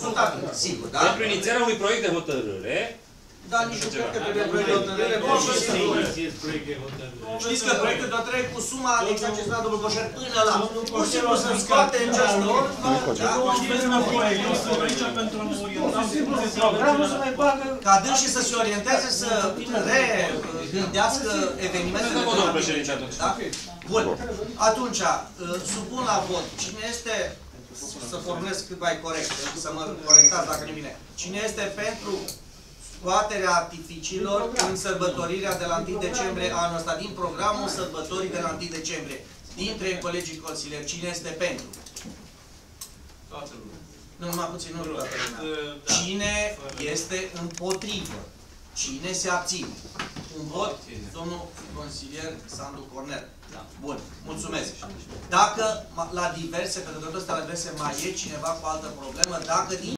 consultativ, sigur, da? Pentru inițiarea unui proiect de hotărâre. Dar nici nu cred că trebuie proiect de hotărâre. Știți că proiectul de hotărâre cu suma exact ce spunea domnul Coșer până la... Pur și simplu să scoate în această ordine. Ca dânsii să se orienteze, să regândească evenimentele de la Bun. Atunci, supun la vot. Cine este, să formulez cât mai corect, să mă corectați dacă nu vine. Cine este pentru scoaterea artificiilor în sărbătorirea de la 1 decembrie anul ăsta, din programul sărbătorii de la 1 decembrie, dintre colegii consilieri, cine este pentru? Toată lumea. Nu, numai puțin, nu toată lumea. Cine este împotrivă? Cine se abține? Un vot, domnul consilier Sandu Cornel. Bun, mulțumesc. Dacă la diverse, pentru că toate la diverse mai e cineva cu altă problemă, dacă din